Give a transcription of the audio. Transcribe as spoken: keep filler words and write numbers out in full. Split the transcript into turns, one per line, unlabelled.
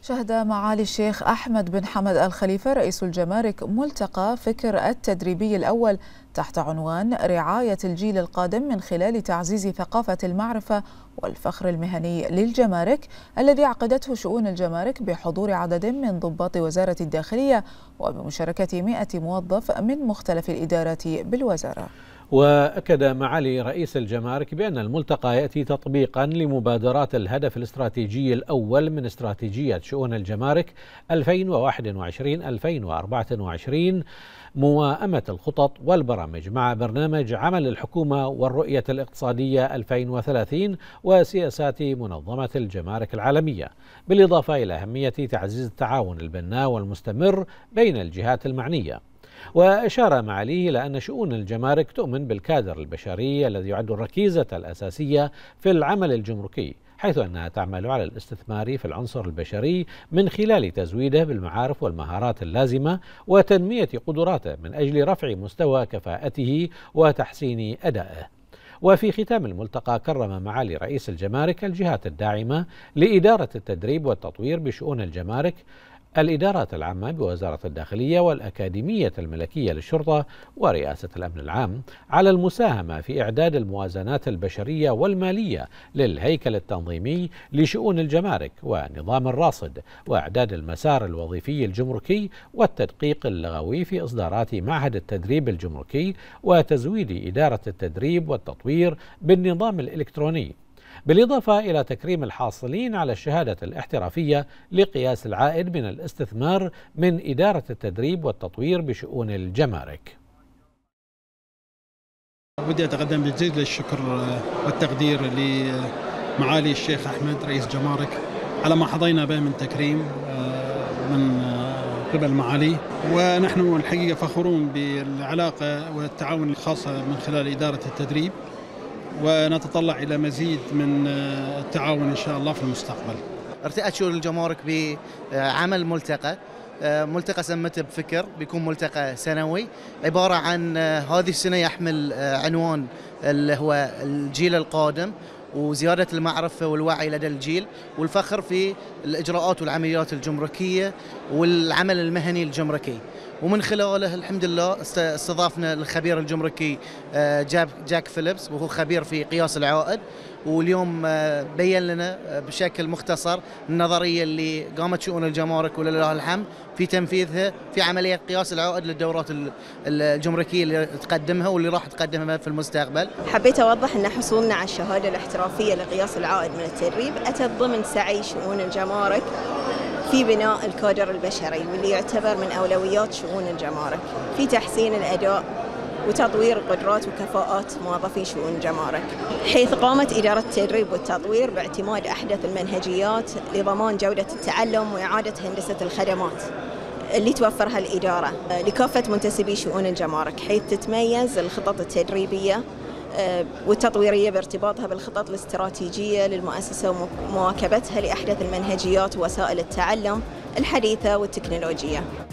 شهد معالي الشيخ أحمد بن حمد آل خليفة رئيس الجمارك ملتقى فكر التدريبي الأول تحت عنوان رعاية الجيل القادم من خلال تعزيز ثقافة المعرفة والفخر المهني للجمارك، الذي عقدته شؤون الجمارك بحضور عدد من ضباط وزارة الداخلية وبمشاركة مئة موظف من مختلف الإدارات بالوزارة.
وأكد معالي رئيس الجمارك بأن الملتقى يأتي تطبيقا لمبادرات الهدف الاستراتيجي الأول من استراتيجية شؤون الجمارك ألفين وواحد وعشرين ألفين وأربعة وعشرين، موائمة الخطط والبرامج مع برنامج عمل الحكومة والرؤية الاقتصادية ألفين وثلاثين وسياسات منظمة الجمارك العالمية، بالإضافة إلى أهمية تعزيز التعاون البناء والمستمر بين الجهات المعنية. وأشار معاليه إلى أن شؤون الجمارك تؤمن بالكادر البشري الذي يعد الركيزة الأساسية في العمل الجمركي، حيث أنها تعمل على الاستثمار في العنصر البشري من خلال تزويده بالمعارف والمهارات اللازمة وتنمية قدراته من أجل رفع مستوى كفاءته وتحسين أدائه. وفي ختام الملتقى كرم معالي رئيس الجمارك الجهات الداعمة لإدارة التدريب والتطوير بشؤون الجمارك، الإدارات العامة بوزارة الداخلية والأكاديمية الملكية للشرطة ورئاسة الأمن العام على المساهمة في إعداد الموازنات البشرية والمالية للهيكل التنظيمي لشؤون الجمارك ونظام الراصد، وإعداد المسار الوظيفي الجمركي والتدقيق اللغوي في إصدارات معهد التدريب الجمركي، وتزويد إدارة التدريب والتطوير بالنظام الإلكتروني، بالإضافة إلى تكريم الحاصلين على الشهادة الاحترافية لقياس العائد من الاستثمار من إدارة التدريب والتطوير بشؤون الجمارك.
بدي أتقدم بجزيل الشكر والتقدير لمعالي الشيخ أحمد رئيس جمارك على ما حظينا به من تكريم من قبل معالي، ونحن الحقيقة فخورون بالعلاقة والتعاون الخاصة من خلال إدارة التدريب، ونتطلع إلى مزيد من التعاون إن شاء الله في المستقبل.
ارتأت شؤون الجمارك بعمل ملتقى ملتقى سمته بفكر، بيكون ملتقى سنوي عبارة عن هذه السنة يحمل عنوان اللي هو الجيل القادم وزيادة المعرفة والوعي لدى الجيل والفخر في الإجراءات والعمليات الجمركية والعمل المهني الجمركي. ومن خلاله الحمد لله استضافنا الخبير الجمركي جاك فيليبس، وهو خبير في قياس العائد، واليوم بين لنا بشكل مختصر النظرية اللي قامت شؤون الجمارك ولله الحمد في تنفيذها في عملية قياس العائد للدورات الجمركية اللي تقدمها واللي راح تقدمها في المستقبل.
حبيت أوضح أن حصولنا على الشهادة الاحترافية لقياس العائد من التدريب أتت ضمن سعي شؤون الجمارك في بناء الكادر البشري، واللي يعتبر من أولويات شؤون الجمارك في تحسين الأداء وتطوير قدرات وكفاءات موظفي شؤون الجمارك، حيث قامت إدارة التدريب والتطوير باعتماد أحدث المنهجيات لضمان جودة التعلم وإعادة هندسة الخدمات اللي توفرها الإدارة لكافة منتسبي شؤون الجمارك، حيث تتميز الخطط التدريبية والتطويرية بارتباطها بالخطط الاستراتيجية للمؤسسة ومواكبتها لأحدث المنهجيات ووسائل التعلم الحديثة والتكنولوجية.